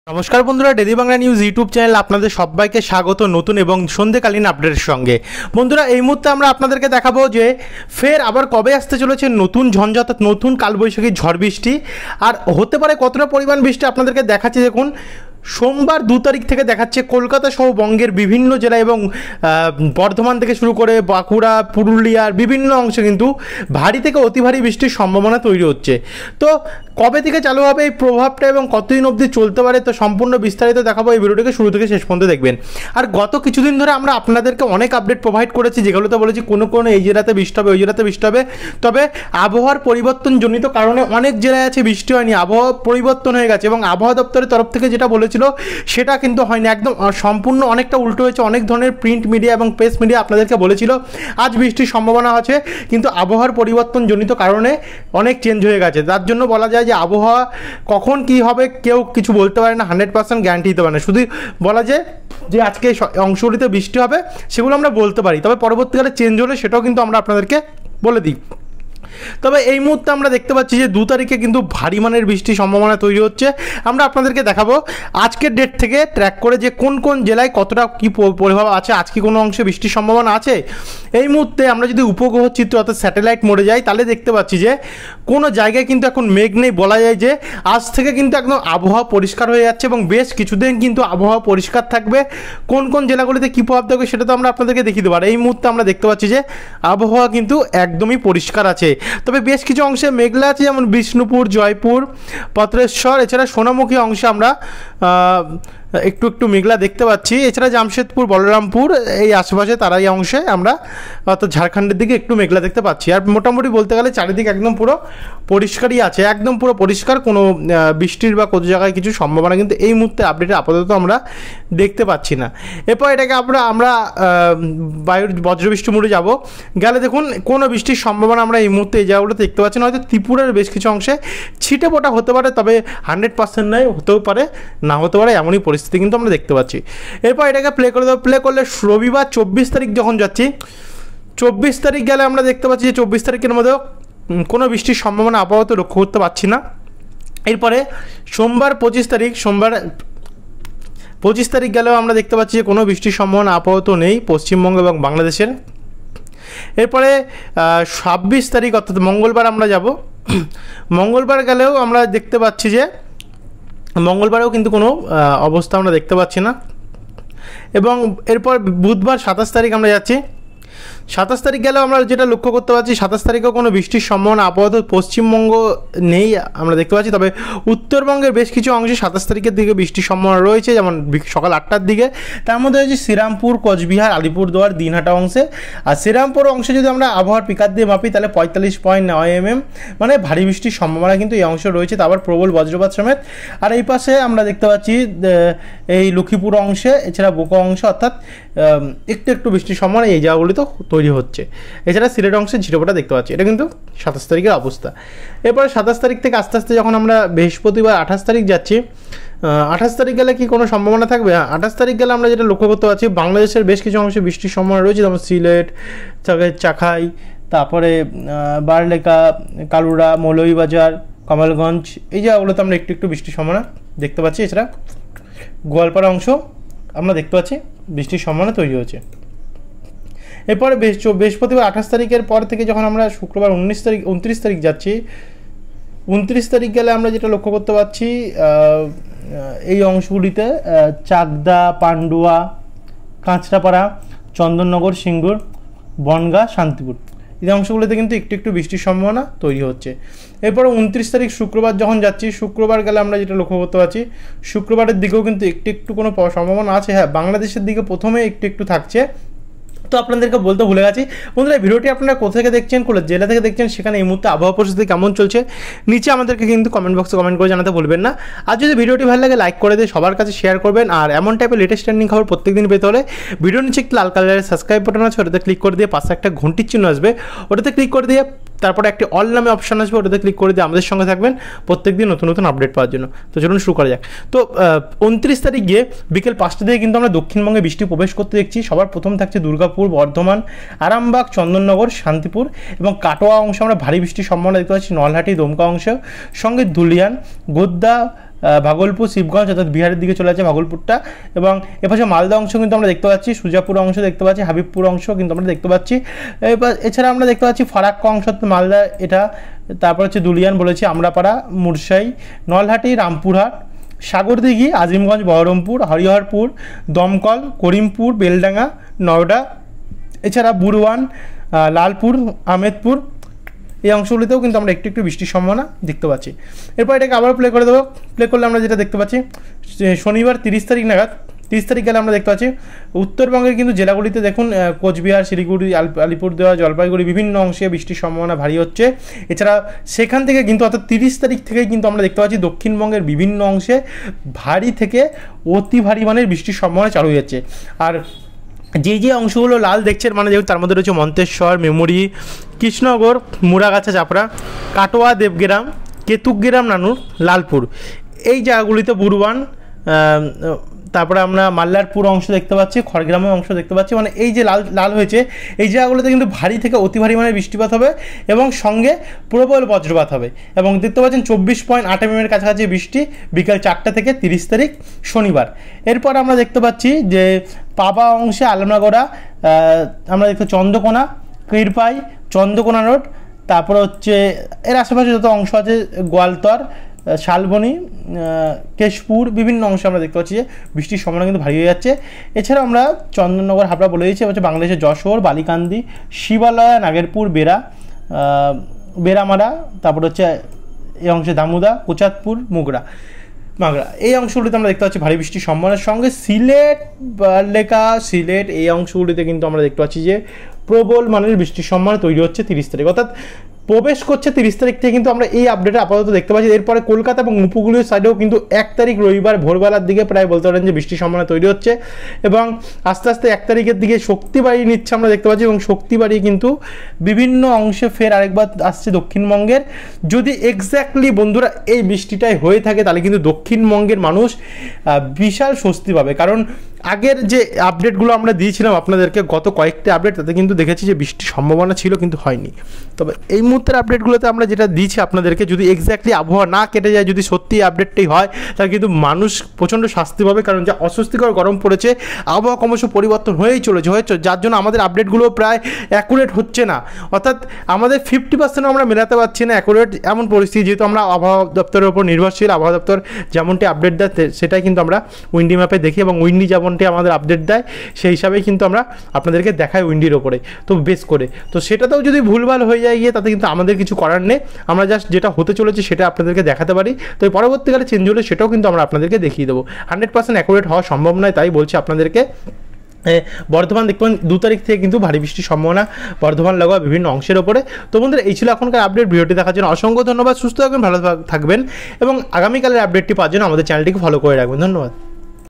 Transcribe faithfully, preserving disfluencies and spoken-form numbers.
নমস্কার বন্ধুরা, daily Bangla news YouTube channel আপনাদের সবাইকে স্বাগত নতুন এবং সন্ধ্যেকালীন আপডেটের সঙ্গে। বন্ধুরা, এই মুহূর্তে আমরা আপনাদেরকে দেখাবো যে ফের আবার কবে আসতে চলেছে নতুন ঝঞ্ঝা, অর্থাৎ নতুন কালবৈশাখী ঝড় বৃষ্টি, আর হতে পারে কতটা পরিমাণ বৃষ্টি আপনাদেরকে দেখাচ্ছি। দেখুন, সোমবার দু তারিখ থেকে দেখাচ্ছে কলকাতা সহ বঙ্গের বিভিন্ন জেলা এবং বর্ধমান থেকে শুরু করে বাঁকুড়া, পুরুলিয়ার বিভিন্ন অংশে কিন্তু ভারী থেকে অতি ভারী বৃষ্টির সম্ভাবনা তৈরি হচ্ছে। তো কবে থেকে চালু হবে এই প্রভাবটা এবং কতদিন অবধি চলতে পারে, তো সম্পূর্ণ বিস্তারিত দেখাবো এই ভিডিওটিকে শুরু থেকে শেষ পর্যন্ত দেখবেন। আর গত কিছুদিন ধরে আমরা আপনাদেরকে অনেক আপডেট প্রোভাইড করেছি, যেগুলোতে বলেছি কোনো কোনো এই জেলাতে বৃষ্টি হবে, ওই জেলাতে বৃষ্টি হবে। তবে আবহাওয়ার পরিবর্তনজনিত কারণে অনেক জেলায় আছে বৃষ্টি হয়নি, আবহাওয়া পরিবর্তন হয়ে গেছে এবং আবহাওয়া দপ্তরের তরফ থেকে যেটা বলেছিল সেটা কিন্তু হয়নি, একদম সম্পূর্ণ অনেকটা উল্টো হয়েছে। অনেক ধরনের প্রিন্ট মিডিয়া এবং প্রেস মিডিয়া আপনাদেরকে বলেছিল আজ বৃষ্টির সম্ভাবনা আছে, কিন্তু আবহাওয়ার পরিবর্তনজনিত কারণে অনেক চেঞ্জ হয়ে গেছে। তার জন্য বলা যায় যে আবহাওয়া কখন কি হবে কেউ কিছু বলতে পারে না, হান্ড্রেড পার্সেন্ট গ্যারান্টি দিতে পারে না। শুধু বলা যায় যে আজকে অংশগুলিতে বৃষ্টি হবে সেগুলো আমরা বলতে পারি, তবে পরবর্তীকালে চেঞ্জ হলে সেটাও কিন্তু আমরা আপনাদেরকে বলে দিই। তবে এই মুহূর্তে আমরা দেখতে পাচ্ছি যে দু তারিখে কিন্তু ভারী মানের বৃষ্টির সম্ভাবনা তৈরি হচ্ছে। আমরা আপনাদেরকে দেখাবো আজকের ডেট থেকে ট্র্যাক করে যে কোন কোন জেলায় কতটা কী প্রভাব আছে, আজকে কোনো অংশে বৃষ্টির সম্ভাবনা আছে। এই মুহূর্তে আমরা যদি উপগ্রহ চিত্র অর্থাৎ স্যাটেলাইট মোডে যাই তাহলে দেখতে পাচ্ছি যে কোনো জায়গায় কিন্তু এখন মেঘ নেই। বলা যায় যে আজ থেকে কিন্তু একদম আবহাওয়া পরিষ্কার হয়ে যাচ্ছে এবং বেশ কিছুদিন কিন্তু আবহাওয়া পরিষ্কার থাকবে। কোন কোন জেলাগুলিতে কী প্রভাব থাকবে সেটা তো আমরা আপনাদেরকে দেখিয়ে দেবো। আর এই মুহূর্তে আমরা দেখতে পাচ্ছি যে আবহাওয়া কিন্তু একদমই পরিষ্কার আছে, তবে বেশ কিছু অংশে মেঘলা আছে, যেমন বিষ্ণুপুর, জয়পুর, পত্রেশ্বর, এছাড়া সোনামুখী অংশে আমরা একটু একটু মেঘলা দেখতে পাচ্ছি। এছাড়া জামশেদপুর, বলরামপুর এই আশেপাশে তারাই অংশে আমরা অর্থাৎ ঝাড়খণ্ডের দিকে একটু মেঘলা দেখতে পাচ্ছি। আর মোটামুটি বলতে গেলে চারিদিকে একদম পুরো পরিষ্কারই আছে, একদম পুরো পরিষ্কার, কোনো বৃষ্টির বা কোনো জায়গায় কিছু সম্ভাবনা কিন্তু এই মুহূর্তে আপডেটে আপাতত আমরা দেখতে পাচ্ছি না। এরপর এটাকে আমরা আমরা বায়ুর বজ্রবৃষ্টি মোড়ে যাব, গেলে দেখুন কোনো বৃষ্টির সম্ভাবনা আমরা এই মুহূর্তে এই জায়গাগুলো দেখতে পাচ্ছি না। হয়তো ত্রিপুরার বেশ কিছু অংশে ছিটে পোটা হতে পারে, তবে হান্ড্রেড পার্সেন্ট নয়, হতেও পারে না হতে পারে, এমনই পরিস্থিতি কিন্তু আমরা দেখতে পাচ্ছি। এরপর এটাকে প্লে করে দেবো। প্লে করলে রবিবার চব্বিশ তারিখ যখন যাচ্ছি, চব্বিশ তারিখ গেলে আমরা দেখতে পাচ্ছি যে চব্বিশ তারিখের মধ্যেও কোনো বৃষ্টির সম্ভাবনা আপাতত লক্ষ্য করতে পারছি না। এরপরে সোমবার পঁচিশ তারিখ, সোমবার পঁচিশ তারিখ গেলেও আমরা দেখতে পাচ্ছি যে কোনো বৃষ্টির সম্ভাবনা আপাতত নেই পশ্চিমবঙ্গ এবং বাংলাদেশের। এরপরে ছাব্বিশ তারিখ অর্থাৎ মঙ্গলবার আমরা যাব, মঙ্গলবার গেলেও আমরা দেখতে পাচ্ছি যে মঙ্গলবারেও কিন্তু কোনো অবস্থা আমরা দেখতে পাচ্ছি না। এবং এরপর বুধবার সাতাশ তারিখ আমরা যাচ্ছি, সাতাশ তারিখ গেলেও আমরা যেটা লক্ষ্য করতে পারছি সাতাশ তারিখেও কোনো বৃষ্টির সম্ভাবনা আপাতত পশ্চিমবঙ্গ নেই আমরা দেখতে পাচ্ছি। তবে উত্তরবঙ্গের বেশ কিছু অংশে সাতাশ তারিখের দিকে বৃষ্টির সম্ভাবনা রয়েছে, যেমন সকাল আটটার দিকে। তার মধ্যে হচ্ছে শ্রীরামপুর, কোচবিহার, আলিপুরদুয়ার, দিনহাটা অংশে। আর শ্রীরামপুর অংশে যদি আমরা আবহাওয়ার পিকার দিয়ে মাপি তাহলে পঁয়তাল্লিশ পয়েন্ট নয় এম এম মানে ভারী বৃষ্টির সম্ভাবনা কিন্তু এই অংশে রয়েছে, তারপর প্রবল বজ্রপাত সমেত। আর এই পাশে আমরা দেখতে পাচ্ছি এই লক্ষ্মীপুর অংশে, এছাড়া বোকা অংশ, অর্থাৎ একটু একটু বৃষ্টির সম্ভাবনা এই জায়গাগুলিতেও তৈরি হচ্ছে। এছাড়া সিলেট অংশে ঝিটোপোটা দেখতে পাচ্ছি। এটা কিন্তু সাতাশ তারিখের অবস্থা। এরপরে সাতাশ তারিখ থেকে আস্তে আস্তে যখন আমরা বৃহস্পতিবার আঠাশ তারিখ যাচ্ছি, আঠাশ তারিখ গেলে কি কোনো সম্ভাবনা থাকবে? আঠাশ তারিখ গেলে আমরা যেটা লক্ষ্য করতে পারছি বাংলাদেশের বেশ কিছু অংশে বৃষ্টির সম্ভাবনা রয়েছে, যেমন সিলেট, চাখাই, তারপরে বারলেখা, কালুরা, মৌলভীবাজার, কমলগঞ্জ, এই জায়গাগুলোতে আমরা একটু একটু বৃষ্টির সম্ভাবনা দেখতে পাচ্ছি। এছাড়া গোয়ালপাড়া অংশ আমরা দেখতে পাচ্ছি বৃষ্টির সম্ভাবনা তৈরি হয়েছে। এরপরে বৃহস্পতিবার আঠাশ তারিখের পর থেকে যখন আমরা শুক্রবার উনিশ তারিখ উনত্রিশ তারিখ যাচ্ছি, উনত্রিশ তারিখ গেলে আমরা যেটা লক্ষ্য করতে পারছি এই অংশগুলিতে চাকদা, পান্ডুয়া, কাঁচরাপাড়া, চন্দননগর, সিঙ্গুর, বনগাঁ, শান্তিপুর, এই অংশগুলিতে কিন্তু একটু একটু বৃষ্টির সম্ভাবনা তৈরি হচ্ছে। এরপরে উনত্রিশ তারিখ শুক্রবার যখন যাচ্ছি, শুক্রবার গেলে আমরা যেটা লক্ষ্য করতে পারছি শুক্রবারের দিকেও কিন্তু একটু একটু কোনো সম্ভাবনা আছে। হ্যাঁ, বাংলাদেশের দিকে প্রথমে একটু একটু থাকছে। তো আপনাদেরকে বলতে ভুলে গেছি বন্ধুরা, এই ভিডিওটি আপনারা কোথা থেকে দেখছেন, কোন জেলা থেকে দেখছেন, সেখানে এই মুহূর্তে আবহাওয়া পরিস্থিতি কেমন চলছে নিচে আমাদেরকে কিন্তু কমেন্ট বক্সে কমেন্ট করে জানাতে ভুলবেন না। আর যদি ভিডিওটি ভালো লাগে লাইক করে দিয়ে সবার কাছে শেয়ার করবেন। আর এমন টাইপের লেটেস্ট ট্রেন্ডিং খবর প্রত্যেকদিন পেতে হলে ভিডিও নিচে একটি লাল কালারের সাবস্ক্রাইব বাটন আছে, ওটাতে ক্লিক করে দিয়ে পাশে একটা ঘন্টির চিহ্ন আসবে, ওটাতে ক্লিক করে দিয়ে তারপরে একটি অল নামে অপশন আসবে, ওটাতে ক্লিক করে দিয়ে আমাদের সঙ্গে থাকবেন প্রত্যেকদিন নতুন নতুন আপডেট পাওয়ার জন্য। তো চলুন শুরু করা যাক। তো উনত্রিশ তারিখ গিয়ে বিকেল পাঁচটা থেকে কিন্তু আমরা দক্ষিণবঙ্গে বৃষ্টি প্রবেশ করতে দেখছি। সবার প্রথম থাকছে দুর্গাপুর, বর্ধমান, আরামবাগ, চন্দননগর, শান্তিপুর এবং কাটোয়া অংশে আমরা ভারী বৃষ্টির সম্ভাবনা দেখতে পাচ্ছি। নলহাটি, দমকা অংশ, সঙ্গে ধুলিয়ান, গোদ্দা, ভাগলপুর শিবগঞ্জ অর্থাৎ বিহারের দিকে চলে যাচ্ছে ভাগলপুরটা, এবং এপাশে মালদা অংশ কিন্তু আমরা দেখতে পাচ্ছি, সুজাপুর অংশ দেখতে পাচ্ছি, হাবিবপুর অংশ কিন্তু আমরা দেখতে পাচ্ছি। এবার এছাড়া আমরা দেখতে পাচ্ছি ফারাক্কা অংশ মালদা এটা, তারপর হচ্ছে দুলিয়ান বলেছি, আমরাপাড়া, মুরসাই, নলহাটি, রামপুরহাট, সাগরদিঘি, আজিমগঞ্জ, বহরমপুর, হরিহরপুর, দমকল, করিমপুর, বেলডাঙ্গা, নয়ডা, এছাড়া বুরওয়ান, লালপুর, আহমেদপুর, এই অংশগুলিতেও কিন্তু আমরা একটু একটু বৃষ্টির সম্ভাবনা দেখতে পাচ্ছি। এরপর এটাকে আবার প্লে করে দেবো। প্লে করলে আমরা যেটা দেখতে পাচ্ছি শনিবার তিরিশ তারিখ নাগাদ, তিরিশ তারিখ গেলে আমরা দেখতে পাচ্ছি উত্তরবঙ্গের কিন্তু জেলাগুলিতে দেখুন কোচবিহার, শিলিগুড়ি, আলিপুরদুয়ার, জলপাইগুড়ি বিভিন্ন অংশে বৃষ্টির সম্ভাবনা ভারী হচ্ছে। এছাড়া সেখান থেকে কিন্তু অর্থাৎ তিরিশ তারিখ থেকেই কিন্তু আমরা দেখতে পাচ্ছি দক্ষিণবঙ্গের বিভিন্ন অংশে ভারী থেকে অতি ভারী মানের বৃষ্টির সম্ভাবনা চালু হয়ে যাচ্ছে। আর যে যে অংশগুলো লাল দেখছেন মানে যেহেতু তার মধ্যে রয়েছে মন্তেশ্বর, মেমরি, কৃষ্ণনগর, মুড়াগাছা, চাপড়া, কাটোয়া, দেবগ্রাম, কেতুগ্রাম, নানুর, লালপুর, এই জায়গাগুলিতে বুরওয়ান, তারপরে আমরা মাল্লারপুর অংশ দেখতে পাচ্ছি, খড়গ্রামের অংশ দেখতে পাচ্ছি, মানে এই যে লাল লাল হয়েছে এই জায়গাগুলোতে কিন্তু ভারী থেকে অতি ভারী মানের বৃষ্টিপাত হবে এবং সঙ্গে প্রবল বজ্রপাত হবে। এবং দেখতে পাচ্ছেন চব্বিশ পয়েন্ট আট এম এর কাছাকাছি বৃষ্টি বিকেল চারটা থেকে তিরিশ তারিখ শনিবার। এরপর আমরা দেখতে পাচ্ছি যে পাবা অংশে আলমরাগড়া, আমরা দেখতে চন্দ্রকোনা, কৃরপাই, চন্দ্রকোনা রোড, তারপরে হচ্ছে এর আশেপাশে যত অংশ আছে গোয়ালতর, শালবনি, কেশপুর, বিভিন্ন অংশে আমরা দেখতে পাচ্ছি যে বৃষ্টির সম্ভাবনা কিন্তু ভারী হয়ে যাচ্ছে। এছাড়াও আমরা চন্দননগর, হাবড়া বলে দিয়েছি, হচ্ছে বাংলাদেশের যশোর, বালিকান্দি, শিবালয়া, নাগেরপুর, বেরা, বেরামারা, তারপর হচ্ছে এই অংশে দামুদা, কোচাতপুর, মুগরা, মাগরা, এই অংশগুলিতে আমরা দেখতে পাচ্ছি ভারী বৃষ্টির সম্ভাবনার সঙ্গে সিলেট, বারলেখা, সিলেট এই অংশগুলিতে কিন্তু আমরা দেখতে পাচ্ছি যে প্রবল মানের বৃষ্টির সম্ভাবনা তৈরি হচ্ছে তিরিশ তারিখ, অর্থাৎ প্রবেশ করছে তিরিশ তারিখ থেকে কিন্তু আমরা এই আপডেটে আপাতত দেখতে পাচ্ছি। এরপরে কলকাতা এবং উপকূলীয় সাইডেও কিন্তু এক তারিখ রবিবার ভোরবেলার দিকে প্রায় বলতে পারেন যে বৃষ্টির সম্ভাবনা তৈরি হচ্ছে এবং আস্তে আস্তে এক তারিখের দিকে শক্তি বাড়িয়ে নিচ্ছে আমরা দেখতে পাচ্ছি এবং শক্তি বাড়িয়ে কিন্তু বিভিন্ন অংশে ফের আরেকবার আসছে দক্ষিণবঙ্গের। যদি এক্স্যাক্টলি বন্ধুরা এই বৃষ্টিটাই হয়ে থাকে তাহলে কিন্তু দক্ষিণবঙ্গের মানুষ বিশাল স্বস্তি পাবে, কারণ আগের যে আপডেটগুলো আমরা দিয়েছিলাম আপনাদেরকে গত কয়েকটি আপডেট তাতে কিন্তু দেখেছি যে বৃষ্টির সম্ভাবনা ছিল কিন্তু হয়নি। তবে এই মুহূর্তের আপডেটগুলোতে আমরা যেটা দিয়েছি আপনাদেরকে যদি এক্স্যাক্টলি আবহাওয়া না কেটে যায়, যদি সত্যি আপডেটটাই হয় তাহলে কিন্তু মানুষ প্রচণ্ড শাস্তি পাবে, কারণ যা অস্বস্তিকর গরম পড়েছে, আবহাওয়া ক্রমশ পরিবর্তন হয়েই চলেছে হয়েছে যার জন্য আমাদের আপডেটগুলো প্রায় অ্যাকুরেট হচ্ছে না, অর্থাৎ আমাদের ফিফটি পার্সেন্ট আমরা মেলাতে পারছি না অ্যাকুরেট এমন পরিস্থিতি, যেহেতু আমরা আবহাওয়া দপ্তরের উপর নির্ভরশীল। আবহাওয়া দপ্তর যেমনটি আপডেট দেয় সেটাই কিন্তু আমরা উইন্ডি ম্যাপে দেখি এবং উইন্ডি যেমনটি আমাদের আপডেট দেয় সেই হিসাবেই কিন্তু আমরা আপনাদেরকে দেখাই উইন্ডির ওপরে তো বেস করে। তো সেটাতেও যদি ভুলভাল হয়ে যায় গিয়ে তাতে কিন্তু আমাদের কিছু করার নেই, আমরা জাস্ট যেটা হতে চলেছে সেটা আপনাদেরকে দেখাতে পারি। তো পরবর্তীকালে চেঞ্জ হলে সেটাও কিন্তু আমরা আপনাদেরকে দেখিয়ে দেবো। হান্ড্রেড পার্সেন্ট অ্যাকুরেট হওয়া সম্ভব নয়, তাই বলছি আপনাদেরকে। বর্ধমান দেখবেন দু তারিখ থেকে কিন্তু ভারী বৃষ্টির সম্ভাবনা বর্ধমান লাগোয়া বিভিন্ন অংশের ওপরে। তো বন্ধুরা এই ছিল এখনকার আপডেট। ভিডিওটি দেখার জন্য অসংখ্য ধন্যবাদ। সুস্থ থাকবেন, ভালো থাকবেন এবং আগামীকালের আপডেটটি পাওয়ার জন্য আমাদের চ্যানেলটিকে ফলো করে রাখবেন। ধন্যবাদ।